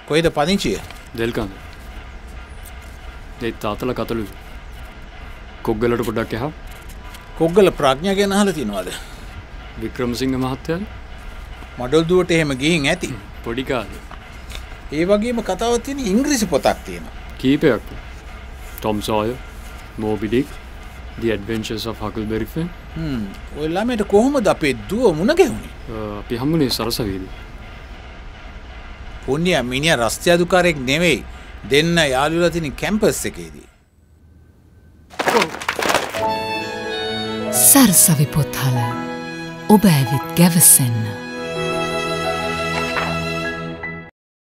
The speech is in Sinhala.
කොයිද පදිංචිය? දෙල්කන්ද. ඒ තාත්තලා කතලු. කොග්ගලට පොඩ්ඩක් එහා. කොග්ගල ප්‍රඥා ගැන අහලා තියනවාද? වික්‍රමසිංහ මහත්තයා මඩොල් දුවට එහෙම ගිහින් ඇති. පොඩි කාලේ. ඒ වගේම කතාවක් තියෙන ඉංග්‍රීසි පොතක් තියෙනවා. කීපයක්. Tom Sawyer, Moby Dick, The Adventures of Huckleberry Finn. ඔය ළමයට කොහොමද අපේ දුව මුණ ගැහුනේ? අපි හම්බුනේ සරසවියේදී. පුණ්‍ය මිනිහා රස්තියාදුකාරයෙක් නෙවෙයි. දෙන්න යාළුවලා තියෙන කැම්පස් එකේදී. සරසවි පොත්හල ඔබ ඇවිත් ගැවසෙන්න.